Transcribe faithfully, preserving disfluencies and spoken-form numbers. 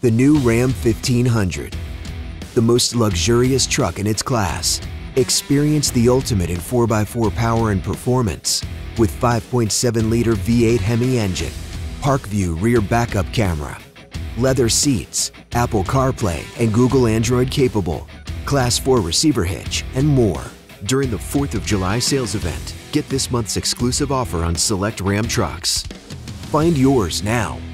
The new Ram fifteen hundred, the most luxurious truck in its class. Experience the ultimate in four by four power and performance with five point seven liter V eight Hemi engine, Park View rear backup camera, leather seats, Apple CarPlay and Google Android capable, Class four receiver hitch, and more. During the fourth of July sales event, get this month's exclusive offer on select Ram trucks. Find yours now.